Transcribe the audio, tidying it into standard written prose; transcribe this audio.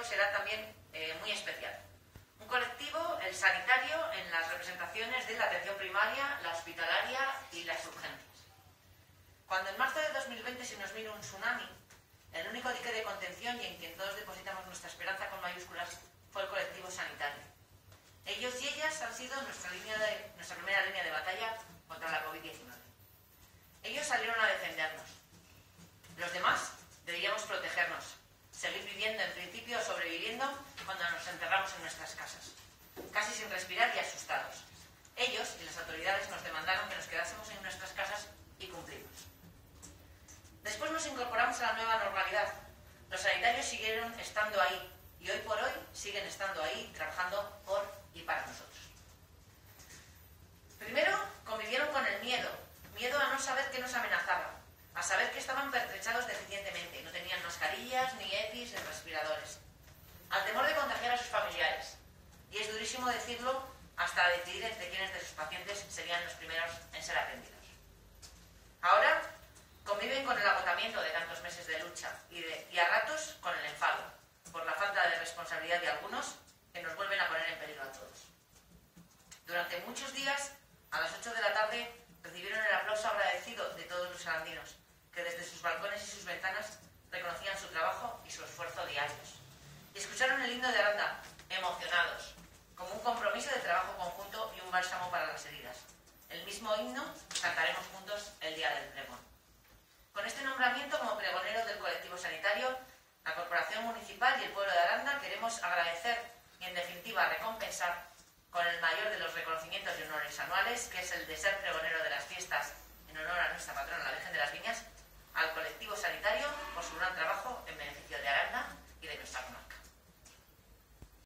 será también muy especial. Un colectivo, el sanitario, en las representaciones de la atención primaria, la hospitalaria y las urgencias. Cuando en marzo de 2020 se nos vino un tsunami, el único dique de contención y en quien todos depositamos nuestra esperanza con mayúsculas fue el colectivo sanitario. Ellos y ellas han sido nuestra primera línea de batalla contra la COVID-19. Ellos salieron a defendernos. Los demás deberíamos protegernos, seguir viviendo, en principio sobreviviendo cuando nos encerramos en nuestras casas, casi sin respirar y asustados. Ellos y las autoridades nos demandaron que nos quedásemos en nuestras casas y cumplimos. Después nos incorporamos a la nueva normalidad. Los sanitarios siguieron estando ahí y hoy por hoy siguen estando ahí, trabajando por y para nosotros. Primero, convivieron con el miedo a no saber qué nos amenazaba, a saber que estaban pertrechados deficientemente, no tenían mascarillas, ni EPIs, ni respiradores, al temor de contagiar a sus familiares. Y es durísimo decirlo, hasta decidir entre quiénes de sus pacientes serían los primeros en ser atendidos. Ahora conviven con el agotamiento de tantos meses de lucha y a ratos con el enfado, por la falta de responsabilidad de algunos que nos vuelven a poner en peligro a todos. Durante muchos días, a las 8 de la tarde, recibieron el aplauso agradecido de todos los arandinos, que desde sus balcones y sus ventanas reconocían su trabajo y su esfuerzo diarios. Y escucharon el himno de Aranda, emocionados, como un compromiso de trabajo conjunto y un bálsamo para las heridas. El mismo himno cantaremos juntos el día del pregón. Con este nombramiento como pregonero del colectivo sanitario, la Corporación Municipal y el pueblo de Aranda queremos agradecer y, en definitiva, recompensar con el mayor de los reconocimientos y honores anuales, que es el de ser pregonero de las fiestas en honor a nuestra patrona, la Virgen de las Viñas, al colectivo sanitario por su gran trabajo en beneficio de Aranda